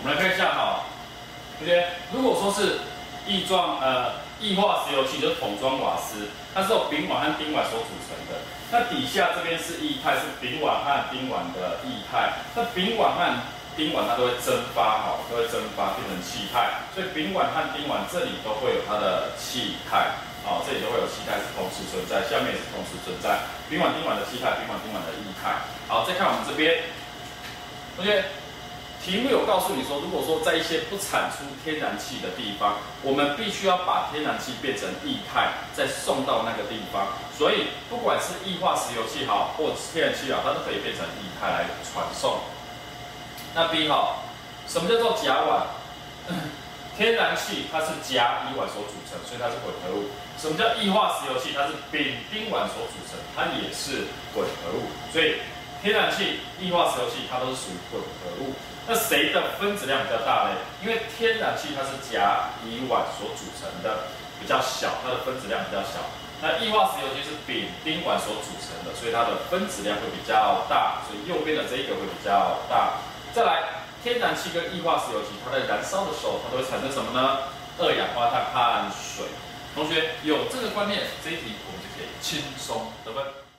我们来看一下哈，同学，如果说是液化石油气，就是桶装瓦斯，它是由丙烷和丁烷所组成的。那底下这边是液态，是丙烷和丁烷的液态。那丙烷和丁烷它都会蒸发，都会蒸发变成气态。所以丙烷和丁烷这里都会有它的气态，这里都会有气态是同时存在，下面也是同时存在。丙烷、丁烷的气态，丙烷、丁烷的液态。好，再看我们这边，同学。题目有告诉你说，如果说在一些不产出天然气的地方，我们必须要把天然气变成液态，再送到那个地方。所以，不管是液化石油气好，或天然气好，它都可以变成液态来传送。那 B 好，什么叫做甲烷？天然气它是甲乙烷所组成，所以它是混合物。什么叫液化石油气？它是丙丁烷所组成，它也是混合物。所以，天然气、液化石油气它都是属于混合物。那谁的分子量比较大呢？因为天然气它是甲乙烷所组成的，比较小，它的分子量比较小。那液化石油气是丙丁烷所组成的，所以它的分子量会比较大，所以右边的这一个会比较大。再来，天然气跟液化石油气，它在燃烧的时候，它都会产生什么呢？二氧化碳和水。同学有这个观念，这一题我们就可以轻松得分。